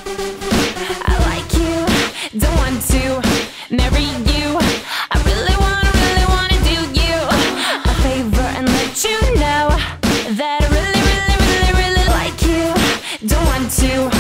I like you, don't want to marry you. I really wanna do you a favor and let you know that I really like you, don't want to